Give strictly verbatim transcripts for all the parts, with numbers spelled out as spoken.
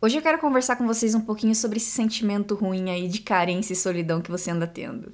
Hoje eu quero conversar com vocês um pouquinho sobre esse sentimento ruim aí de carência e solidão que você anda tendo.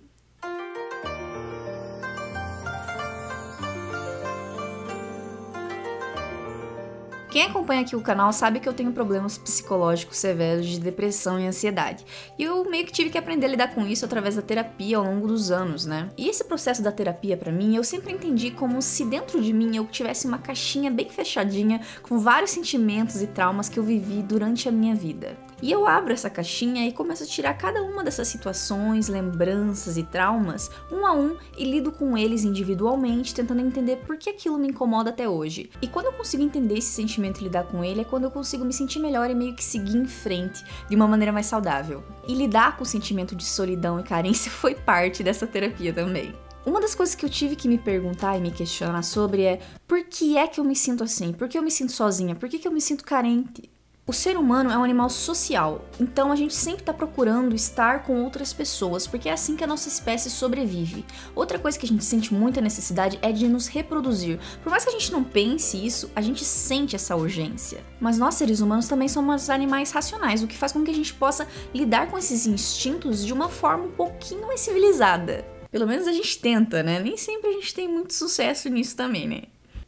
Quem acompanha aqui o canal sabe que eu tenho problemas psicológicos severos de depressão e ansiedade. E eu meio que tive que aprender a lidar com isso através da terapia ao longo dos anos, né? E esse processo da terapia pra mim, eu sempre entendi como se dentro de mim eu tivesse uma caixinha bem fechadinha com vários sentimentos e traumas que eu vivi durante a minha vida. E eu abro essa caixinha e começo a tirar cada uma dessas situações, lembranças e traumas, um a um, e lido com eles individualmente, tentando entender por que aquilo me incomoda até hoje. E quando eu consigo entender esse sentimento e lidar com ele, é quando eu consigo me sentir melhor e meio que seguir em frente, de uma maneira mais saudável. E lidar com o sentimento de solidão e carência foi parte dessa terapia também. Uma das coisas que eu tive que me perguntar e me questionar sobre é por que é que eu me sinto assim? Por que eu me sinto sozinha? Por que que eu me sinto carente? O ser humano é um animal social, então a gente sempre está procurando estar com outras pessoas, porque é assim que a nossa espécie sobrevive. Outra coisa que a gente sente muita necessidade é de nos reproduzir. Por mais que a gente não pense isso, a gente sente essa urgência. Mas nós, seres humanos, também somos animais racionais, o que faz com que a gente possa lidar com esses instintos de uma forma um pouquinho mais civilizada. Pelo menos a gente tenta, né? Nem sempre a gente tem muito sucesso nisso também, né?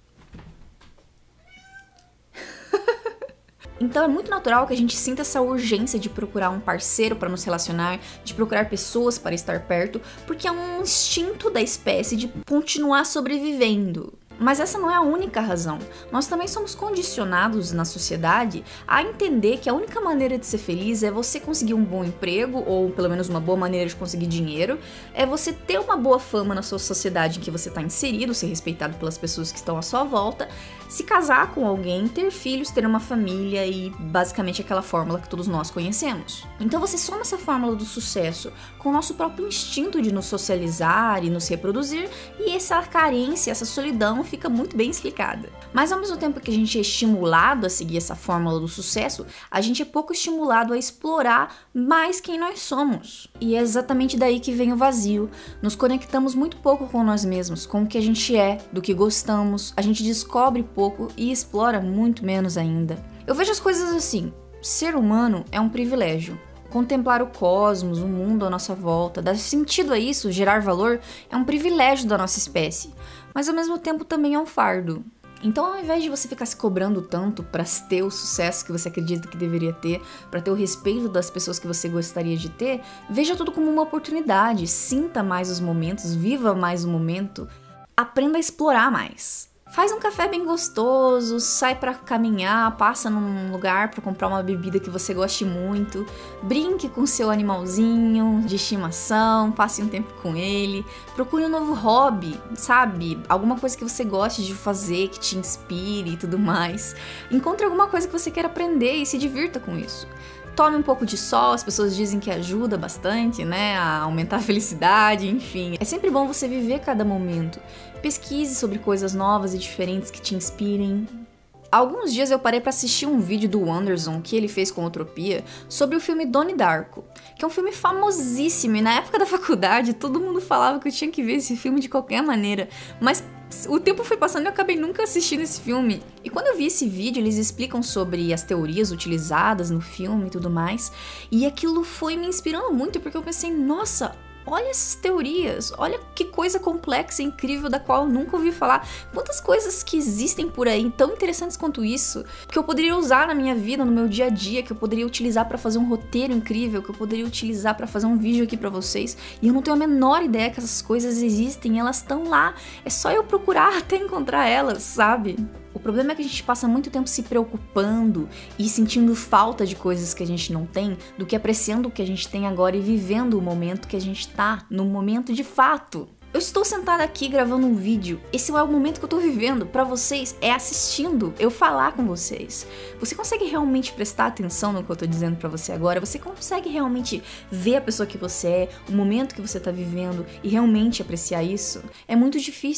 Então é muito natural que a gente sinta essa urgência de procurar um parceiro para nos relacionar, de procurar pessoas para estar perto, porque é um instinto da espécie de continuar sobrevivendo. Mas essa não é a única razão. Nós também somos condicionados na sociedade a entender que a única maneira de ser feliz é você conseguir um bom emprego, ou pelo menos uma boa maneira de conseguir dinheiro, é você ter uma boa fama na sua sociedade em que você está inserido, ser respeitado pelas pessoas que estão à sua volta, se casar com alguém, ter filhos, ter uma família e basicamente aquela fórmula que todos nós conhecemos. Então você soma essa fórmula do sucesso com o nosso próprio instinto de nos socializar e nos reproduzir, e essa carência, essa solidão fica muito bem explicada. Mas ao mesmo tempo que a gente é estimulado a seguir essa fórmula do sucesso, a gente é pouco estimulado a explorar mais quem nós somos. E é exatamente daí que vem o vazio. Nos conectamos muito pouco com nós mesmos, com o que a gente é, do que gostamos, a gente descobre pouco e explora muito menos ainda. Eu vejo as coisas assim: ser humano é um privilégio. Contemplar o cosmos, o mundo à nossa volta, dar sentido a isso, gerar valor, é um privilégio da nossa espécie, mas ao mesmo tempo também é um fardo. Então, ao invés de você ficar se cobrando tanto para ter o sucesso que você acredita que deveria ter, para ter o respeito das pessoas que você gostaria de ter, veja tudo como uma oportunidade, sinta mais os momentos, viva mais o momento, aprenda a explorar mais. Faz um café bem gostoso, sai pra caminhar, passa num lugar pra comprar uma bebida que você goste muito, brinque com seu animalzinho de estimação, passe um tempo com ele, procure um novo hobby, sabe? Alguma coisa que você goste de fazer, que te inspire e tudo mais. Encontre alguma coisa que você queira aprender e se divirta com isso. Tome um pouco de sol, as pessoas dizem que ajuda bastante, né, a aumentar a felicidade, enfim. É sempre bom você viver cada momento. Pesquise sobre coisas novas e diferentes que te inspirem. Há alguns dias eu parei para assistir um vídeo do Wonderson que ele fez com Utopia sobre o filme Donnie Darko, que é um filme famosíssimo, e na época da faculdade todo mundo falava que eu tinha que ver esse filme de qualquer maneira, mas o tempo foi passando e eu acabei nunca assistindo esse filme. E quando eu vi esse vídeo, eles explicam sobre as teorias utilizadas no filme e tudo mais, e aquilo foi me inspirando muito, porque eu pensei, nossa, olha essas teorias, olha que coisa complexa e incrível da qual eu nunca ouvi falar. Quantas coisas que existem por aí tão interessantes quanto isso, que eu poderia usar na minha vida, no meu dia a dia, que eu poderia utilizar pra fazer um roteiro incrível, que eu poderia utilizar pra fazer um vídeo aqui pra vocês. E eu não tenho a menor ideia que essas coisas existem, elas estão lá. É só eu procurar até encontrar elas, sabe? O problema é que a gente passa muito tempo se preocupando e sentindo falta de coisas que a gente não tem, do que apreciando o que a gente tem agora e vivendo o momento que a gente tá, no momento de fato. Eu estou sentada aqui gravando um vídeo, esse é o momento que eu tô vivendo, pra vocês é assistindo, eu falar com vocês. Você consegue realmente prestar atenção no que eu tô dizendo pra você agora? Você consegue realmente ver a pessoa que você é, o momento que você tá vivendo e realmente apreciar isso? É muito difícil.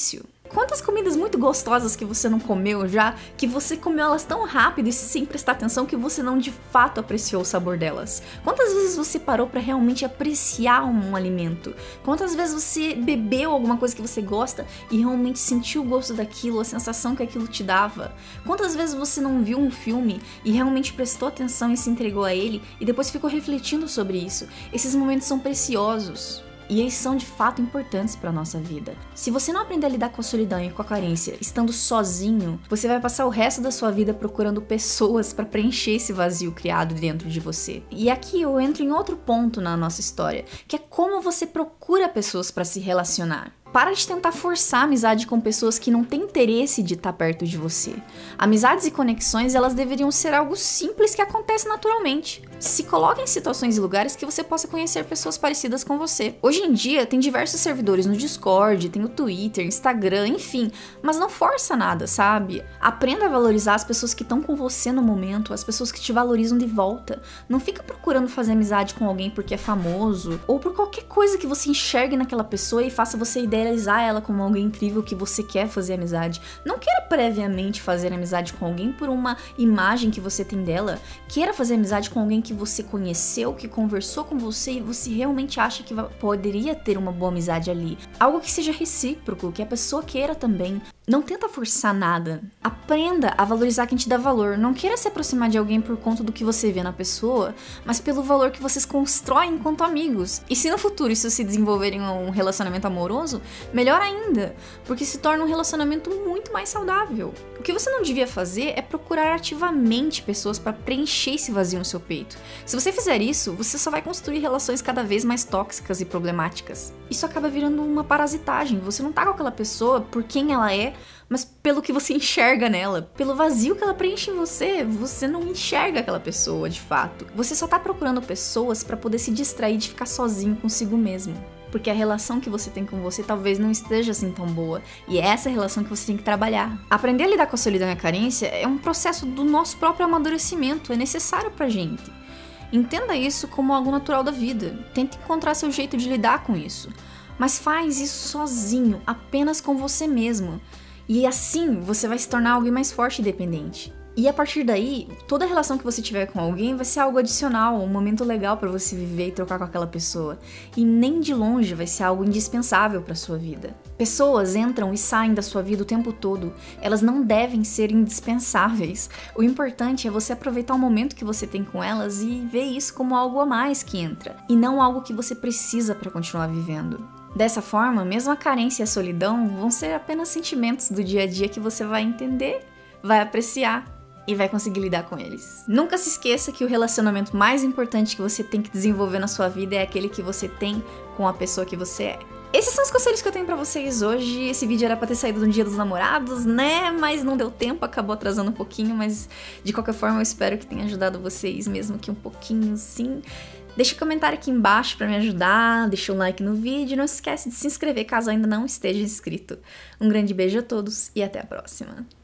Quantas comidas muito gostosas que você não comeu já, que você comeu elas tão rápido e sem prestar atenção que você não de fato apreciou o sabor delas? Quantas vezes você parou pra realmente apreciar um alimento? Quantas vezes você bebeu alguma coisa que você gosta e realmente sentiu o gosto daquilo, a sensação que aquilo te dava? Quantas vezes você não viu um filme e realmente prestou atenção e se entregou a ele e depois ficou refletindo sobre isso? Esses momentos são preciosos. E eles são de fato importantes para nossa vida. Se você não aprender a lidar com a solidão e com a carência estando sozinho, você vai passar o resto da sua vida procurando pessoas para preencher esse vazio criado dentro de você. E aqui eu entro em outro ponto na nossa história, que é como você procura pessoas para se relacionar. Para de tentar forçar amizade com pessoas que não têm interesse de estar perto de você. Amizades e conexões, elas deveriam ser algo simples que acontece naturalmente. Se coloque em situações e lugares que você possa conhecer pessoas parecidas com você. Hoje em dia, tem diversos servidores no Discord, tem o Twitter, Instagram, enfim, mas não força nada, sabe? Aprenda a valorizar as pessoas que estão com você no momento, as pessoas que te valorizam de volta. Não fica procurando fazer amizade com alguém porque é famoso, ou por qualquer coisa que você enxergue naquela pessoa e faça você idealizar ela como alguém incrível que você quer fazer amizade. Não queira previamente fazer amizade com alguém por uma imagem que você tem dela. Queira fazer amizade com alguém que você conheceu, que conversou com você e você realmente acha que poderia ter uma boa amizade ali. Algo que seja recíproco, que a pessoa queira também. Não tenta forçar nada. Aprenda a valorizar quem te dá valor. Não queira se aproximar de alguém por conta do que você vê na pessoa, mas pelo valor que vocês constroem enquanto amigos. E se no futuro isso se desenvolver em um relacionamento amoroso, melhor ainda, porque se torna um relacionamento muito mais saudável. O que você não devia fazer é procurar ativamente pessoas para preencher esse vazio no seu peito. Se você fizer isso, você só vai construir relações cada vez mais tóxicas e problemáticas. Isso acaba virando uma parasitagem. Você não tá com aquela pessoa por quem ela é, mas pelo que você enxerga nela, pelo vazio que ela preenche em você. Você não enxerga aquela pessoa de fato. Você só tá procurando pessoas pra poder se distrair de ficar sozinho consigo mesmo. Porque a relação que você tem com você talvez não esteja assim tão boa. E é essa relação que você tem que trabalhar. Aprender a lidar com a solidão e a carência é um processo do nosso próprio amadurecimento. É necessário pra gente. Entenda isso como algo natural da vida. Tente encontrar seu jeito de lidar com isso. Mas faz isso sozinho, apenas com você mesmo. E assim você vai se tornar alguém mais forte e independente. E a partir daí, toda relação que você tiver com alguém vai ser algo adicional, um momento legal pra você viver e trocar com aquela pessoa. E nem de longe vai ser algo indispensável pra sua vida. Pessoas entram e saem da sua vida o tempo todo. Elas não devem ser indispensáveis. O importante é você aproveitar o momento que você tem com elas e ver isso como algo a mais que entra. E não algo que você precisa pra continuar vivendo. Dessa forma, mesmo a carência e a solidão vão ser apenas sentimentos do dia a dia que você vai entender, vai apreciar e vai conseguir lidar com eles. Nunca se esqueça que o relacionamento mais importante que você tem que desenvolver na sua vida é aquele que você tem com a pessoa que você é. Esses são os conselhos que eu tenho pra vocês hoje. Esse vídeo era pra ter saído no Dia dos Namorados, né? Mas não deu tempo, acabou atrasando um pouquinho, mas de qualquer forma eu espero que tenha ajudado vocês, mesmo que um pouquinho, sim. Deixa um comentário aqui embaixo pra me ajudar, deixa um like no vídeo, não esquece de se inscrever caso ainda não esteja inscrito. Um grande beijo a todos e até a próxima.